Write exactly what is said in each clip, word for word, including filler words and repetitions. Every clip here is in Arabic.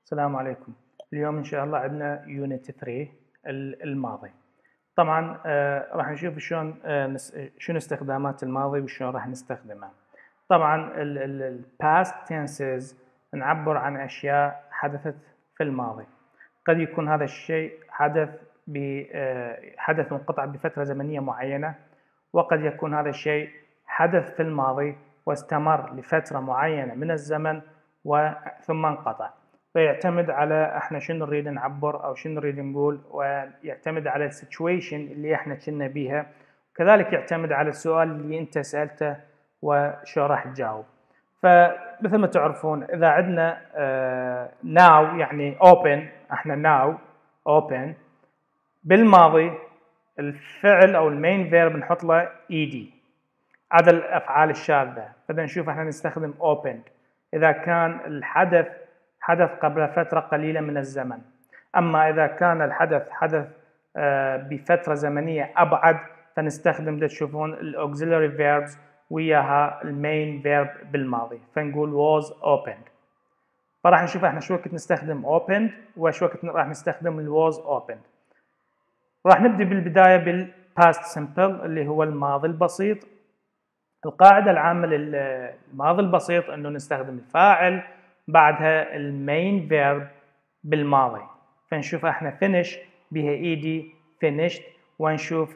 السلام عليكم. اليوم إن شاء الله عندنا يونت ثلاثة الماضي. طبعا آه راح نشوف شلون آه نس شنو استخدامات الماضي وشلون راح نستخدمها. طبعا ال past tenses نعبر عن أشياء حدثت في الماضي. قد يكون هذا الشيء حدث ب آه حدث منقطع بفترة زمنية معينة، وقد يكون هذا الشيء حدث في الماضي واستمر لفترة معينة من الزمن ثم انقطع. فيعتمد على احنا شنو نريد نعبر او شنو نريد نقول، ويعتمد على السيتويشن اللي احنا كنا بيها، وكذلك يعتمد على السؤال اللي انت سألته وشو راح تجاوب. فمثل ما تعرفون اذا عندنا uh, now يعني open، احنا now open بالماضي الفعل او المين فيرب نحط له ed عدا الافعال الشاذة. فبدنا نشوف احنا نستخدم opened اذا كان الحدث حدث قبل فترة قليلة من الزمن. أما إذا كان الحدث حدث بفترة زمنية أبعد فنستخدم تشوفون الأوكسيلري فيربز وياها المين فيرب بالماضي، فنقول was opened. فراح نشوف احنا شو وقت نستخدم opened وشو وقت راح نستخدم ال was opened. راح نبدأ بالبداية بال past simple اللي هو الماضي البسيط. القاعدة العامة للماضي البسيط إنه نستخدم الفاعل بعدها المين فيرب بالماضي. فنشوف احنا finish بها ايدي finished، ونشوف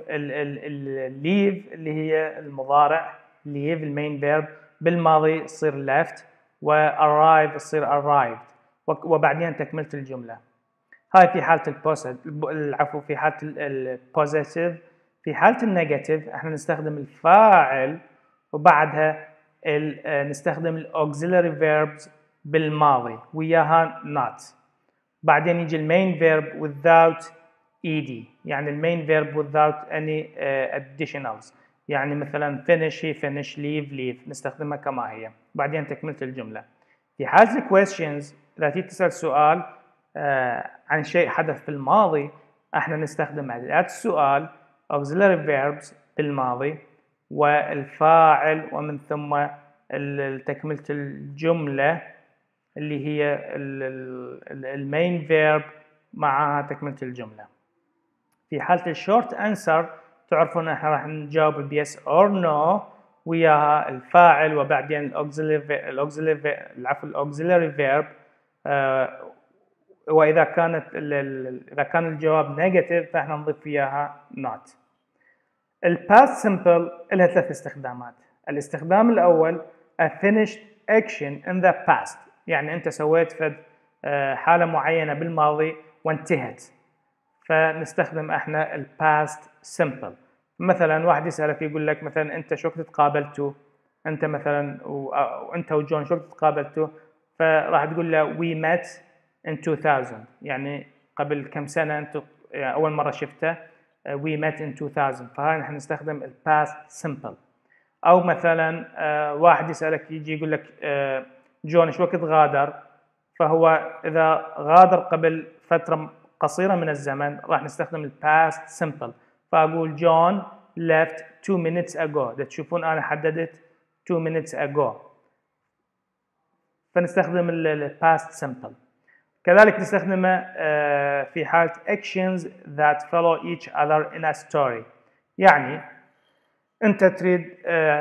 الليف اللي هي المضارع leave المين فيرب بالماضي تصير left، وarrive تصير arrived، وبعدين تكملة الجملة. هاي في حالة البوزيتيف، العفو في حالة البوزيتيف. في حالة النيجاتيف احنا نستخدم الفاعل وبعدها نستخدم الاوكسيلري فيربز بالماضي وياها not. بعدين يجي المين فيرب without ed، يعني المين فيرب without any uh, additionals، يعني مثلا finish he finish leave leave نستخدمها كما هي، بعدين تكملة الجملة. في حالة questions إذا تيجي تسأل سؤال uh, عن شيء حدث في الماضي احنا نستخدم أداة السؤال auxiliary verbs بالماضي والفاعل ومن ثم تكملة الجملة اللي هي المين فيرب معها تكملة الجملة. في حالة الشورت انسر تعرفون احنا راح نجاوب بيس اور نو وياها الفاعل وبعدين الاوكسيلري الاوكسيلري العفو الاوكسيلري فيرب، واذا كانت اذا كان الجواب نيجاتيف فاحنا نضيف وياها not. الباست سمبل لها ثلاث استخدامات. الاستخدام الاول a finished action in the past، يعني انت سويت فد حالة معينة بالماضي وانتهت، فنستخدم احنا الباست سمبل. مثلا واحد يسألك يقول لك مثلا انت شو وقت تقابلتوا، انت مثلا وانت وجون شو وقت تقابلتوا، فراح تقول له we met in two thousand، يعني قبل كم سنة انت يعني اول مرة شفته we met in two thousand، فهاي نحن نستخدم الباست simple. او مثلا آه واحد يسألك يجي يقول لك آه جون شو وقت غادر، فهو اذا غادر قبل فترة قصيرة من الزمن راح نستخدم الباست simple، فاقول جون left two minutes ago. ده تشوفون انا حددت two minutes ago، فنستخدم الباست simple. كذلك نستخدمه في حالة actions that follow each other in a story، يعني أنت تريد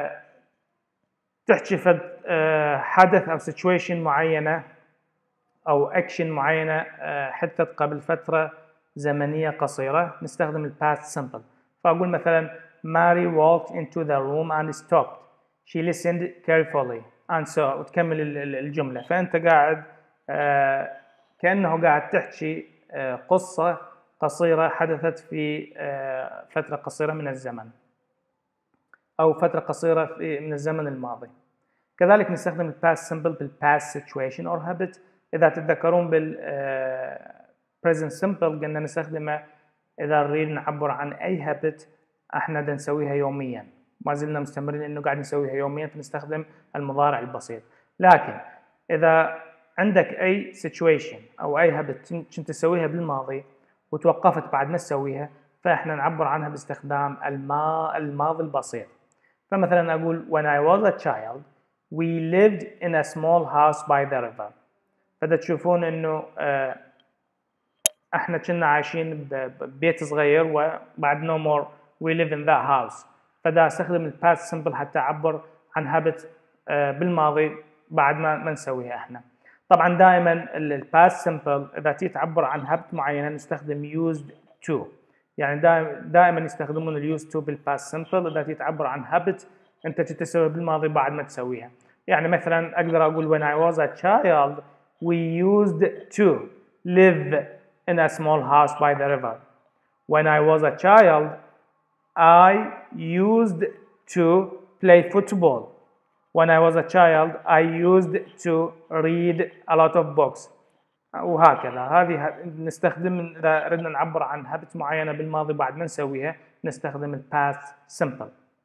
تحكي فد حدث أو situation معينة أو action معينة حدثت قبل فترة زمنية قصيرة، نستخدم ال past simple. فأقول مثلا Mary walked into the room and stopped. She listened carefully and so وتكمل الجملة. فأنت قاعد كأنه قاعد تحكي قصة قصيرة حدثت في فترة قصيرة من الزمن أو فترة قصيرة في من الزمن الماضي. كذلك نستخدم ال past simple بال past situation or habit. إذا تتذكرون بال present simple قلنا نستخدمه إذا نريد نعبر عن أي habit احنا بدنا نسويها يوميا، ما زلنا مستمرين إنه قاعد نسويها يوميا فنستخدم المضارع البسيط. لكن إذا عندك أي situation أو أي habit كنت تسويها بالماضي وتوقفت بعد ما تسويها، فإحنا نعبر عنها باستخدام الما الماضي البسيط. فمثلا أقول when I was a child we lived in a small house by the river. فدا تشوفون انه آه احنا كنا عايشين ببيت صغير وبعد no more we live in that house. فدا استخدم الباست سمبل حتى اعبر عن هابت آه بالماضي بعد ما ما نسويها احنا. طبعا دائما الباست سمبل اذا تيجي تعبر عن هابت معينه نستخدم used to، يعني دائما دائما يستخدمون اليوز تو بالباست سمبل اذا تيجي تعبر عن هابت انت تسويها بالماضي بعد ما تسويها. يعني مثلا اقدر اقول when I was a child we used to live in a small house by the river. When I was a child I used to play football. When I was a child I used to read a lot of books. وهكذا. هذه نستخدم اذا اردنا نعبر عن هابت معينه بالماضي بعد ما نسويها نستخدم الباست سمبل.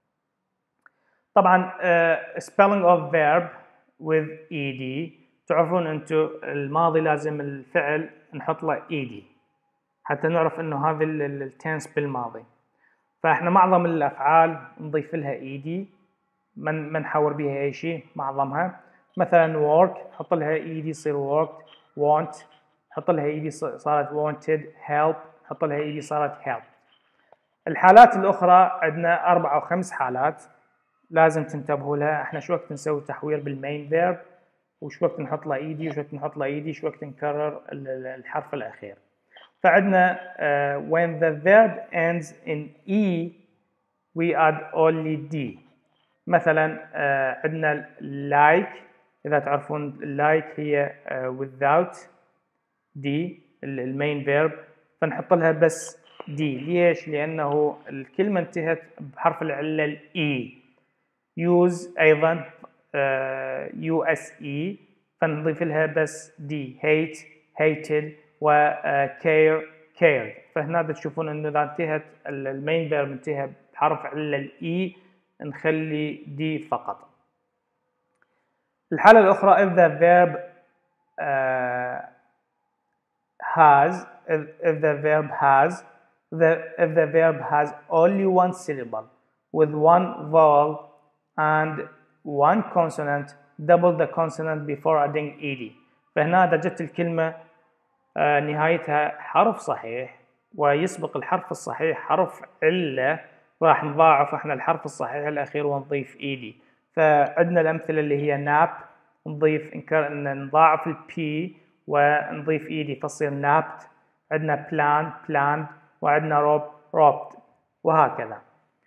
طبعا uh, spelling of verb with ed. تعرفون انتم الماضي لازم الفعل نحط له ed حتى نعرف انه هذا التنس بالماضي. فاحنا معظم الافعال نضيف لها ed، من ما نحور بها اي شيء معظمها. مثلا work نحط لها ed يصير worked. want نحط لها ed صارت wanted. help نحط لها ed صارت helped. الحالات الاخرى عندنا اربع او خمس حالات لازم تنتبهوا لها. احنا شو وقت نسوي تحوير بالمين فيرب، وش وقت نحط له ايدي، وش وقت نحط له ايدي، شو وقت نكرر الحرف الاخير. فعندنا uh, when the verb ends in e we add only d. مثلا uh, عندنا like، اذا تعرفون like هي uh, without d المين فيرب فنحط لها بس d. ليش؟ لانه الكلمه انتهت بحرف العله الاي. use ايضا يو اس اي فنضيف لها بس دي. hate hated و care cared. فهنا تشوفون انه اذا انتهت المين فيرب انتهى بحرف عله الاي نخلي دي فقط. الحاله الاخرى if the verb uh, has if, if the verb has the if the verb has only one syllable with one vowel and one consonant double the consonant before adding ed. فهنا إذا جت الكلمة نهايتها حرف صحيح ويسبق الحرف الصحيح حرف علة راح نضاعف احنا الحرف الصحيح الأخير ونضيف ed. فعندنا الأمثلة اللي هي nap نضيف إن نضاعف البي ونضيف ed فتصير napped. عندنا plan planned وعندنا rope roped وهكذا.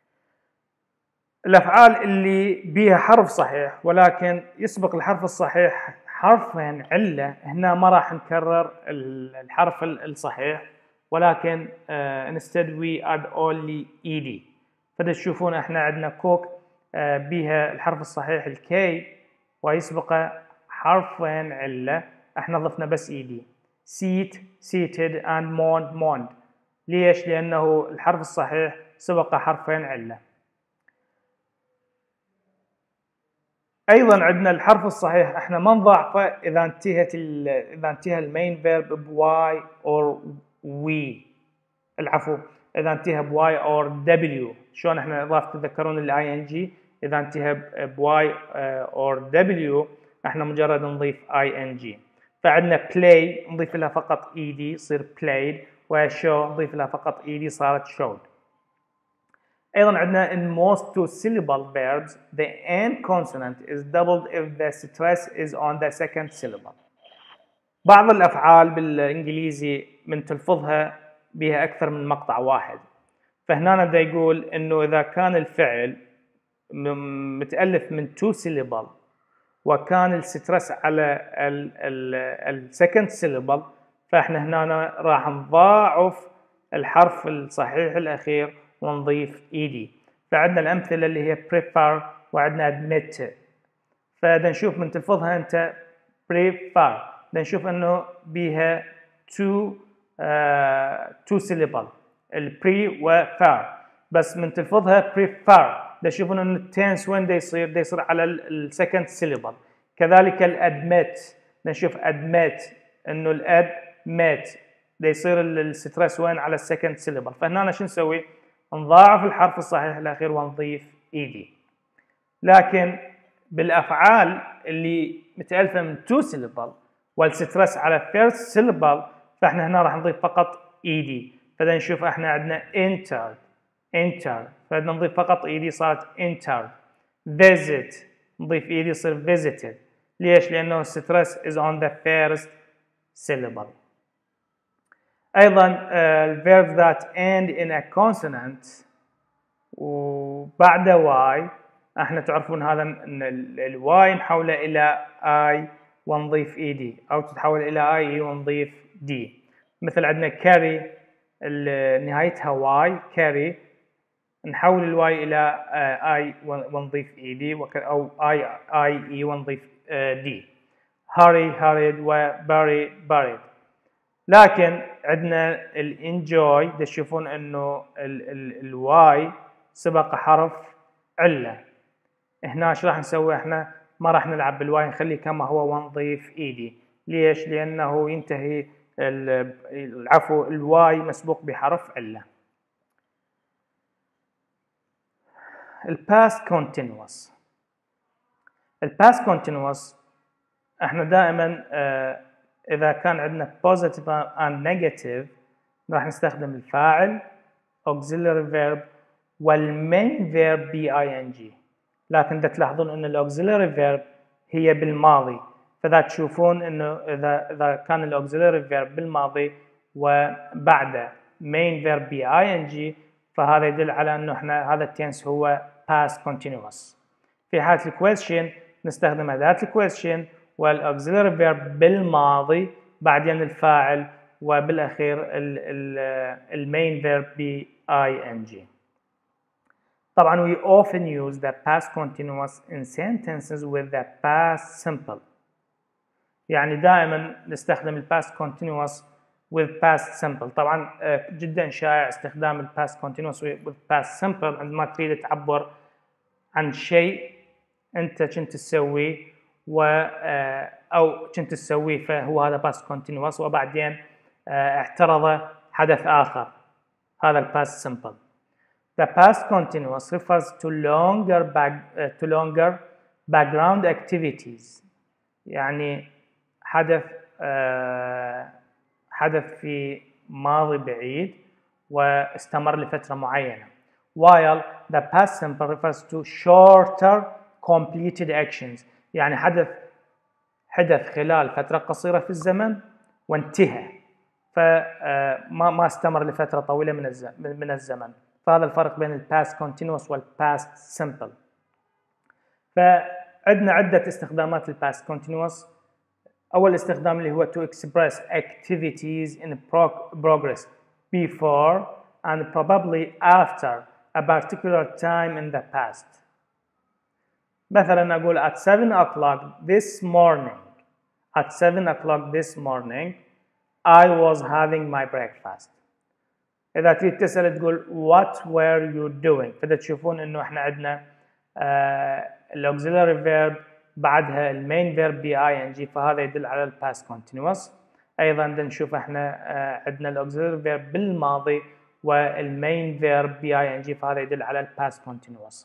الأفعال اللي بيها حرف صحيح ولكن يسبق الحرف الصحيح حرفين علة هنا ما راح نكرر الحرف الصحيح ولكن uh, instead we add only ed. فدا تشوفون احنا عندنا cook uh, بيها الحرف الصحيح الكي ويسبقه حرفين علة احنا ضفنا بس ed. seat seated and mourned mourned. ليش؟ لأنه الحرف الصحيح سبقه حرفين علة. ايضا عندنا الحرف الصحيح احنا ما نضاعفه اذا انتهت اذا انتهى المين فيرب بواي اور وي. العفو اذا انتهى بواي اور دبليو. شلون احنا اضافه تذكرون الاي ان جي اذا انتهى بواي اور دبليو احنا مجرد نضيف اي ان جي. فعندنا بلاي نضيف لها فقط اي دي يصير بلايد، وشو نضيف لها فقط اي دي صارت شود. أيضاً عندنا in most two syllable verbs the end consonant is doubled if the stress is on the second syllable. بعض الأفعال بالإنجليزي من تلفظها بها أكثر من مقطع واحد. فهنا دا يقول إنه إذا كان الفعل متألف من two syllable وكان السترس على ال second syllable فإحنا هنا راح نضاعف الحرف الصحيح الأخير ونضيف ed. فعندنا الأمثلة اللي هي prefer وعندنا admit. فدا نشوف من تلفظها أنت prefer دا نشوف إنه بيها two uh, two syllable البري وفار، بس من تلفظها prefer دا نشوفون إنه التنس وين دا يصير دا يصير على ال second syllable. كذلك الadmit دا نشوف admit إنه الadmit دا يصير السترس وين على second syllable. فهنا شو نسوي؟ نضاعف الحرف الصحيح الأخير ونضيف ed. لكن بالأفعال اللي متألفة من two syllable والستريس على first syllable فاحنا هنا راح نضيف فقط ed. فإذا نشوف احنا عندنا entered enter فبدنا نضيف فقط ed صارت entered. visit نضيف ed يصير visited. ليش؟ لأنه stress is on the first syllable. أيضا uh, verbs that end in a consonant وبعد y احنا تعرفون هذا ان الواي نحوله الى i ونضيف ed او تتحول الى i ونضيف d. مثل عندنا carry نهايتها y carry نحول الواي الى i ونضيف ed او i i e ونضيف d. hurry hurried و bury buried. لكن عندنا الانجوي تشوفون انه الواي سبق حرف عله. هنا ايش راح نسوي؟ احنا ما راح نلعب بالواي نخليه كما هو ونضيف ايدي. ليش؟ لانه ينتهي العفو الواي مسبوق بحرف عله. الباست كونتينوس. الباست كونتينوس احنا دائما اه اذا كان عندنا positive and negative راح نستخدم الفاعل auxiliary verb والmain verb ing. لكن اذا تلاحظون ان الاوكسيلري فيرب هي بالماضي فذا تشوفون انه اذا اذا كان الاوكسيلري فيرب بالماضي وبعده main verb ing فهذا يدل على انه احنا هذا التنس هو past continuous. في حالة الكويستشن نستخدم اداة الكويستشن والاوكسيلري فيرب بالماضي بعدين الفاعل وبالاخير المين فيرب ing. طبعا we often use the past continuous in sentences with the past simple. يعني دائما نستخدم ال past continuous with past simple. طبعا جدا شائع استخدام ال past continuous with past simple عندما تريد تعبر عن شيء انت كنت تسويه و او كنت تسويه فهو هذا past continuous وبعدين اعترض حدث اخر هذا ال past simple. The past continuous refers to longer back, uh, to longer background activities. يعني حدث uh, حدث في ماضي بعيد واستمر لفترة معينة. While the past simple refers to shorter completed actions. يعني حدث حدث خلال فترة قصيرة في الزمن وانتهى فما ما استمر لفترة طويلة من الزمن من الزمن. فهذا الفرق بين ال past continuous وال past simple. فعندنا عدة استخدامات لل past continuous. أول استخدام اللي هو to express activities in progress before and probably after a particular time in the past. مثلا أقول at seven o'clock this morning at seven o'clock this morning I was having my breakfast. إذا تريد تسأل تقول what were you doing فإذا تشوفون إنه إحنا عندنا ال auxiliary verb بعدها ال main verb ing فهذا يدل على ال past continuous. أيضا نشوف إحنا عندنا ال auxiliary verb بالماضي وال main verb ing فهذا يدل على ال past continuous.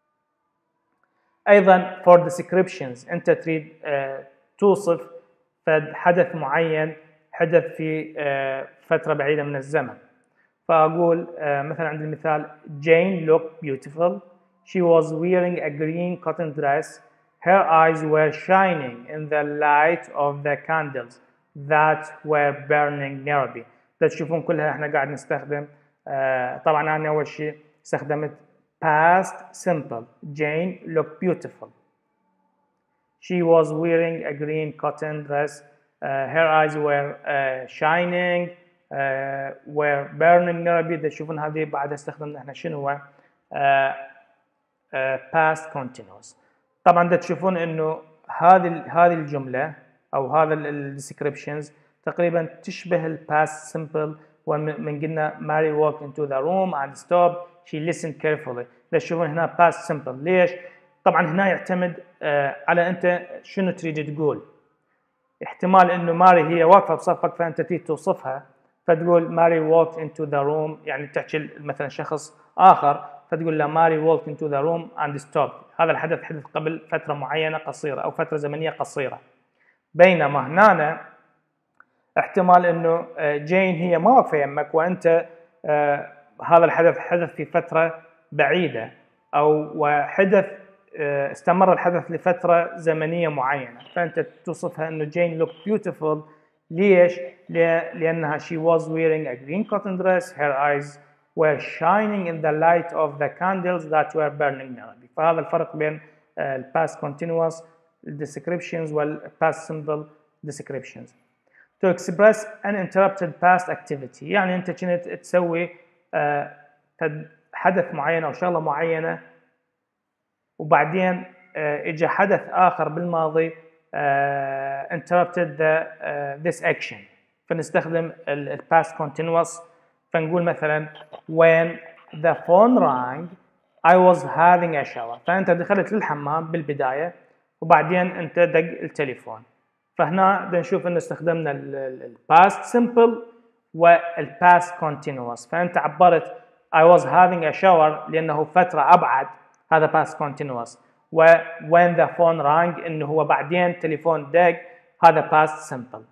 أيضا for descriptions أنت تريد توصف حدث معين حدث في فترة بعيدة من الزمن. فأقول مثلا عند المثال Jane looked beautiful. She was wearing a green cotton dress. Her eyes were shining in the light of the candles that were burning nearby. تشوفون كلها احنا قاعد نستخدم طبعا أنا أول شيء استخدمت past simple. Jane looked beautiful. She was wearing a green cotton dress. Uh, her eyes were uh, shining. Uh, were burning nearby. تشوفون هذه بعد استخدمنا احنا شنو هو uh, uh, past continuous. طبعا دا تشوفون انه هذه هذه الجمله او هذا الديسكريبشنز تقريبا تشبه ال past simple ومن قلنا Mary walked into the room and stopped. She listened carefully. دا تشوفون هنا past simple. ليش؟ طبعا هنا يعتمد uh, على انت شنو تريد تقول. احتمال انه ماري هي واقفه بصفك فانت تريد توصفها فتقول ماري walked into the room يعني تحكي مثلا شخص آخر فتقول له ماري walked into the room and stopped. هذا الحدث حدث قبل فترة معينة قصيرة أو فترة زمنية قصيرة. بينما هنا احتمال انه جين هي ما واقفه يمك وانت آه هذا الحدث حدث في فتره بعيده او وحدث آه استمر الحدث لفتره زمنيه معينه، فانت توصفها انه جين looked beautiful. ليش؟ لانها she was wearing a green cotton dress, her eyes were shining in the light of the candles that were burning nearby. فهذا الفرق بين ال past continuous descriptions وال past simple descriptions. To express an interrupted past activity، يعني أنت كنت تسوي حدث معين أو شغلة معينة وبعدين إجا حدث آخر بالماضي interrupted the, this action، فنستخدم ال past continuous. فنقول مثلا when the phone rang I was having a shower. فأنت دخلت للحمام بالبداية وبعدين أنت دق التليفون، فهنا بدنا نشوف انه استخدمنا ال past simple وال past continuous. فانت عبرت I was having a shower لانه فترة ابعد، هذا past continuous. و when the phone rang انه هو بعدين تليفون دق، هذا past simple.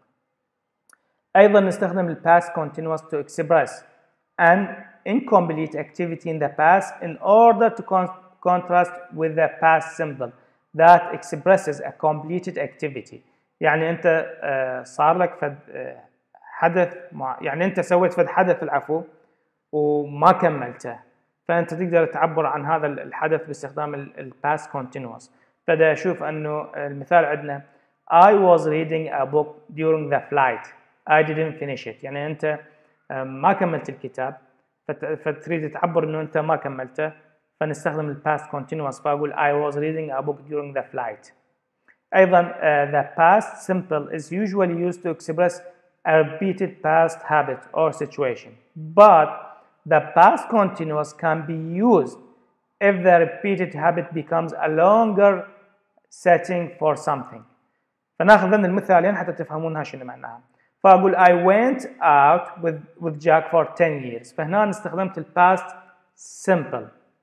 ايضا نستخدم ال past continuous to express an incomplete activity in the past in order to con contrast with the past simple that expresses a completed activity. يعني انت صار لك فد حدث مع يعني انت سويت فد حدث العفو وما كملته، فانت تقدر تعبر عن هذا الحدث باستخدام ال past continuous. فدا اشوف انه المثال عندنا I was reading a book during the flight I didn't finish it. يعني انت ما كملت الكتاب فتريد تعبر انه انت ما كملته، فنستخدم ال past continuous فاقول I was reading a book during the flight. أيضا uh, the past simple is usually used to express a repeated past habit or situation, but the past continuous can be used if the repeated habit becomes a longer setting for something. فناخذ ذن المثالين حتى تفهمونها شنو معناها. فأقول I went out with with Jack for ten years. فهنا استخدمت ال past simple.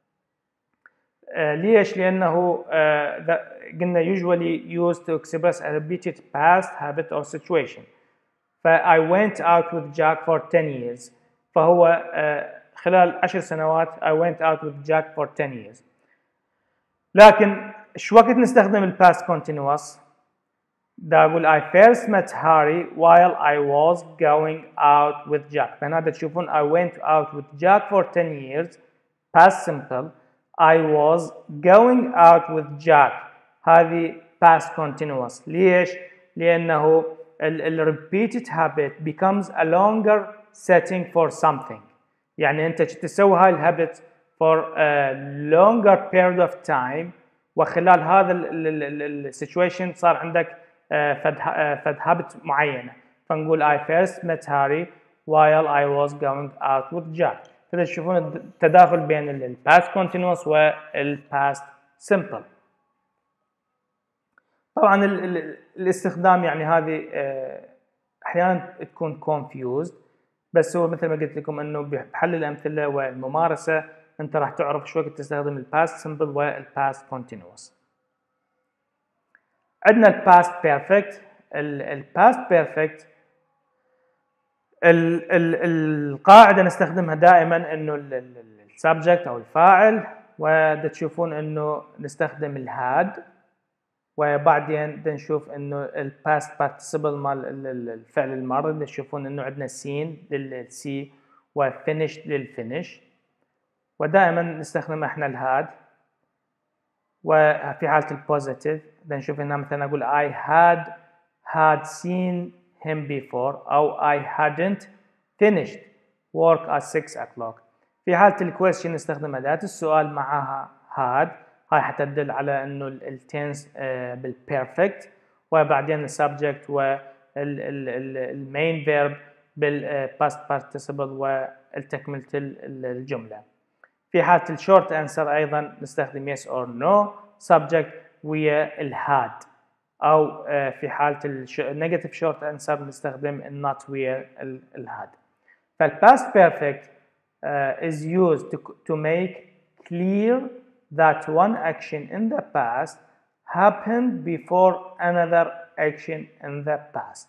Uh, ليش؟ لأنه uh, قلنا usually used to express a repeated past habit or situation. ف I went out with Jack for ten years. فهو uh, خلال عشر سنوات I went out with Jack for ten years. لكن شو وقت نستخدم ال past continuous؟ دا أقول I first met Harry while I was going out with Jack. فهنا تشوفون I went out with Jack for ten years past simple. I was going out with Jack هذه past continuous. ليش؟ لأنه ال repeated habit becomes a longer setting for something. يعني أنت تسوي هاي الهابت for a longer period of time، وخلال هذا ال situation صار عندك فد فد habit معينة. فنقول I first met Harry while I was going out with Jack. كده تشوفون التداخل بين ال past continuous وال past simple. طبعا ال ال الاستخدام يعني هذه احيانا تكون confused، بس هو مثل ما قلت لكم انه بحل الامثله والممارسه انت راح تعرف شو وقت تستخدم ال past simple وال past continuous. عندنا ال past perfect. ال past perfect ال ال القاعده نستخدمها دائما انه ال subject او الفاعل، وتشوفون انه نستخدم ال had، وبعدين نشوف انه ال past participle مال الفعل الماضي تشوفون انه عندنا seen للسي و finished للفينش، ودائما نستخدم احنا ال had. وفي حاله البوزيتيف نشوف هنا مثلا اقول I had had seen him before أو I hadn't finished work at six o'clock. في حالة الكويستشن نستخدم أداة السؤال معها had، هاي حتى تدل على إنه التنس بالperfect، وبعدين السبجكت والمين فيرب بالpast participle والتكملة الجملة. في حالة الشورت أنسر أيضا نستخدم yes or no subject ويا الhad، أو في حالة النيجاتيف شورت أنسر نستخدم not ويا الhad. فالpast perfect uh, is used to, to make clear that one action in the past happened before another action in the past.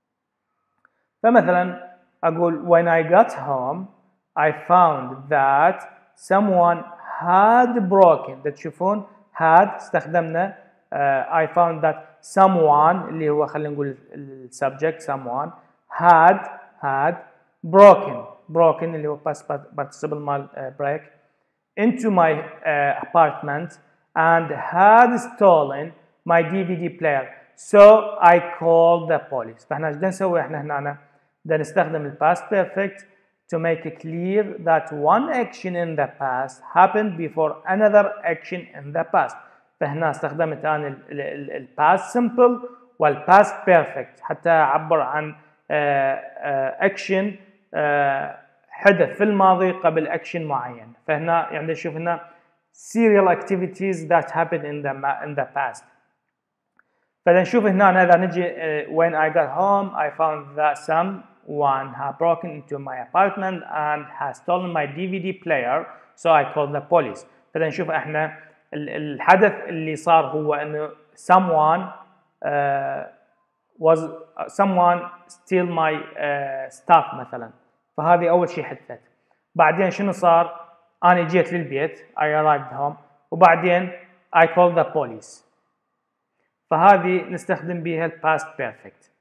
فمثلا أقول when I got home I found that someone had broken. ده تشوفون had استخدمنا uh, I found that someone اللي هو خلينا نقول ال subject someone had had broken broken اللي هو past participle مال uh, break into my uh, apartment and had stolen my D V D player. So I called the police. فاحنا ايش بدنا نسوي احنا هنا؟ بدنا نستخدم ال past perfect to make it clear that one action in the past happened before another action in the past. فهنا استخدمت انا ال past simple وال past perfect حتى اعبر عن action حدث في الماضي قبل action معين. فهنا يعني نشوف هنا serial activities that happened in the in the past. فنشوف هنا إذا نجي when I got home I found that someone had broken into my apartment and has stolen my D V D player so I called the police. فنشوف احنا الحدث اللي صار هو انه someone uh, was uh, someone steal my uh, stuff مثلا. فهذه اول شيء حدثت. بعدين شنو صار؟ انا جيت للبيت I arrived home وبعدين I called the police. فهذه نستخدم بها ال past perfect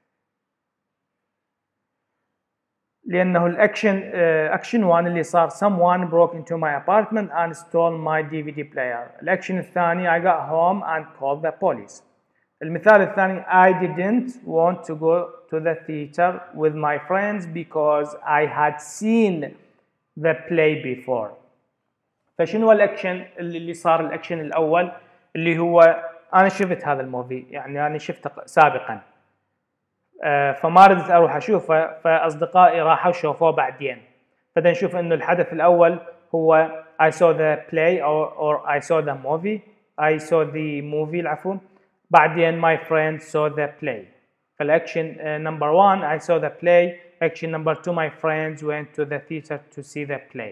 لأنه الأكشن أكشن واحد اللي صار someone broke into my apartment and stole my D V D player. الأكشن الثاني I got home and called the police. المثال الثاني I didn't want to go to the theater with my friends because I had seen the play before. فشنو الأكشن اللي صار؟ الأكشن الأول اللي هو أنا شفت هذا الموفي، يعني أنا شفته سابقاً آه فما ردت أروح أشوفه، فأصدقائي راحوا شوفوه بعدين. فدا نشوف إنه الحدث الأول هو I saw the play or, or I saw the movie I saw the movie العفو. بعدين my friend saw the play. فالأكشن uh, number one I saw the play. Action number two my friends went to the theater to see the play.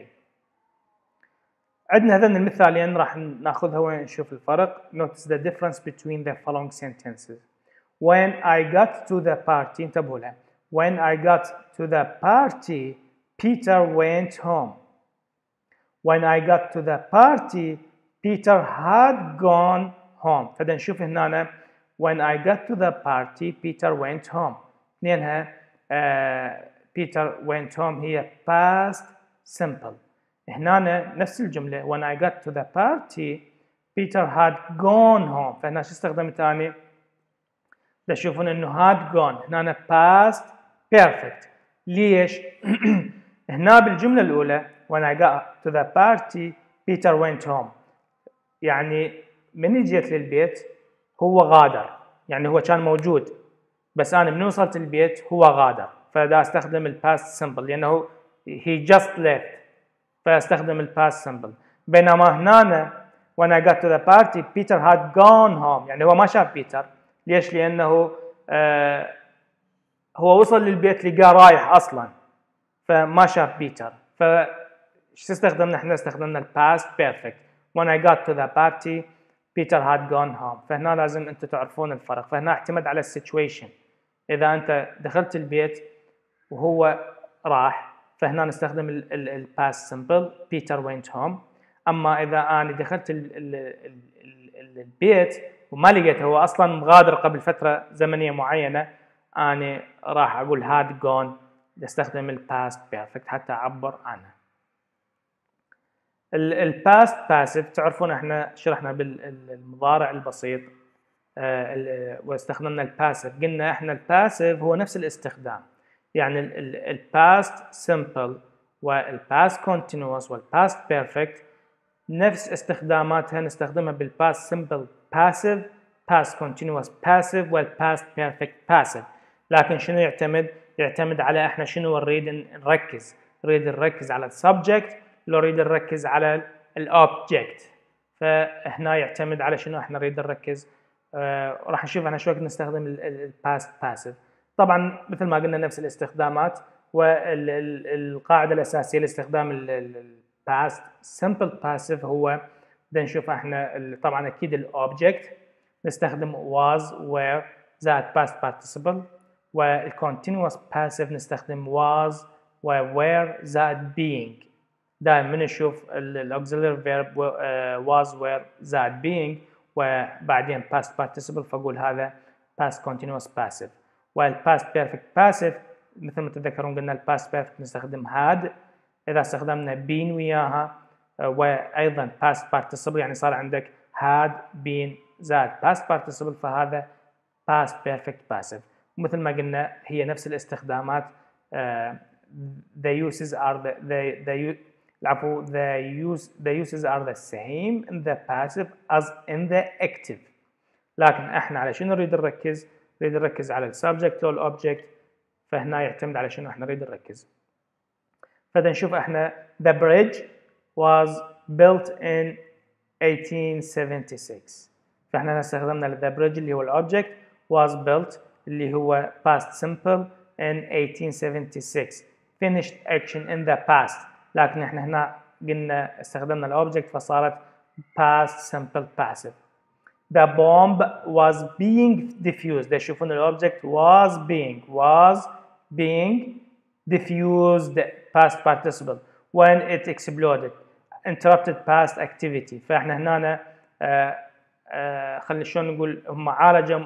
عندنا هذين المثالين راح ناخذها ونشوف الفرق. Notice the difference between the following sentences. When I got to the party انتبهوا لها. When I got to the party Peter went home. When I got to the party Peter had gone home. فدا نشوف هنا when I got to the party Peter went home. اثنينها uh, Peter went home هي past simple. هنا نفس الجملة when I got to the party Peter had gone home. فهنا شو استخدمت ثاني؟ تشوفون انه had gone هنا past perfect. ليش؟ هنا بالجملة الأولى when I got to the party Peter went home يعني من جيت للبيت هو غادر، يعني هو كان موجود بس أنا من وصلت البيت هو غادر، فدا استخدم ال past simple لأنه he just left فاستخدم ال past simple. بينما هنا when I got to the party Peter had gone home يعني هو ما شاف بيتر. ليش؟ لأنه آه هو وصل للبيت لقاه رايح أصلا فما شاف بيتر. فش استخدمنا احنا؟ استخدمنا ال past perfect. When I got to the party Peter had gone home. فهنا لازم أنتم تعرفون الفرق. فهنا اعتمد على السيتويشن. إذا أنت دخلت البيت وهو راح فهنا نستخدم ال past simple Peter went home. أما إذا أنا دخلت ال ال ال ال البيت وما لقيته هو أصلاً مغادر قبل فترة زمنية معينة أنا راح أقول had gone استخدم ال past perfect حتى أعبر عنه. ال past passive تعرفون إحنا شرحنا بالمضارع البسيط آه واستخدمنا ال passive. قلنا إحنا ال passive هو نفس الاستخدام، يعني ال past simple وال past continuous وال past perfect نفس استخداماتها نستخدمها بال past simple passive past continuous passive وال past perfect passive. لكن شنو يعتمد؟ يعتمد على احنا شنو نريد نركز. نريد نركز على السبجكت لو نريد نركز على الاوبجكت. فهنا يعتمد على شنو احنا نريد نركز. آه راح نشوف احنا شو وقت نستخدم ال past passive. طبعا مثل ما قلنا نفس الاستخدامات، والقاعدة الأساسية لاستخدام ال past simple passive هو بدنا نشوف احنا طبعا اكيد الاوبجكت نستخدم was were زائد past participle، والcontinuous passive نستخدم was و were زائد being. دائما نشوف ال auxiliary verb was were زائد being وبعدين past participle فأقول هذا past continuous passive. وال past perfect passive مثل ما تتذكرون قلنا ال past perfect نستخدم had إذا استخدمنا been وياها، وأيضا past participle يعني صار عندك had been زائد past participle فهذا past perfect passive. ومثل ما قلنا هي نفس الاستخدامات. uh, the uses are the the the العفو the use the uses are the same in the passive as in the active. لكن احنا على شنو نريد نركز؟ نريد نركز على السبجكت لو الأوبجكت، فهنا يعتمد على شنو احنا نريد نركز. فدا نشوف احنا the bridge was built in eighteen seventy-six، فاحنا استخدمنا the bridge اللي هو الأوبجكت was built اللي هو past simple in eighteen seventy-six finished action in the past، لكن احنا هنا قلنا استخدمنا الأوبجكت فصارت past simple passive. The bomb was being diffused. ده شوفون الأوبجكت was being was being diffused past participle when it exploded interrupted past activity. فاحنا هنا آه آه خلينا شلون نقول هم عالجوا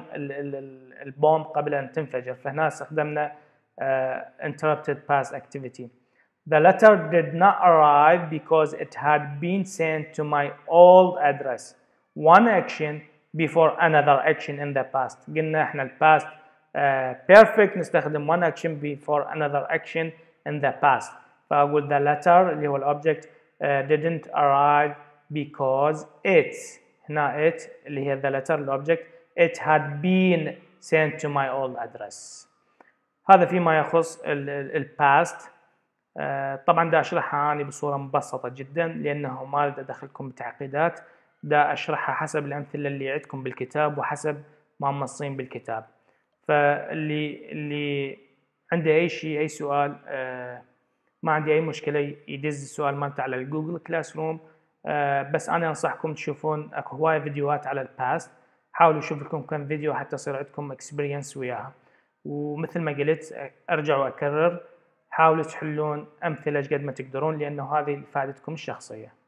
البومب قبل أن تنفجر، فهنا استخدمنا آه interrupted past activity. The letter did not arrive because it had been sent to my old address. One action before another action in the past. قلنا احنا ال past uh, perfect نستخدم one action before another action in the past. فأقول the letter اللي هو ال object uh, didn't arrive because it هنا it اللي هي the letter ال object it had been sent to my old address. هذا فيما يخص ال, ال, ال past. uh, طبعا دا أشرحها أنا بصورة مبسطة جدا لأنه ما أريد أدخلكم بتعقيدات، دا أشرحها حسب الأمثلة اللي عندكم بالكتاب وحسب ما مصين بالكتاب. فاللي اللي عنده أي شيء أي سؤال آه ما عندي أي مشكلة يدز السؤال مالته على الجوجل كلاس روم. آه بس أنا أنصحكم تشوفون أكو هواية فيديوهات على الباست، حاولوا شوف لكم كم فيديو حتى يصير عندكم اكسبيرينس وياها. ومثل ما قلت أرجع وأكرر، حاولوا تحلون أمثلة قد ما تقدرون لأنه هذه فائدتكم الشخصية.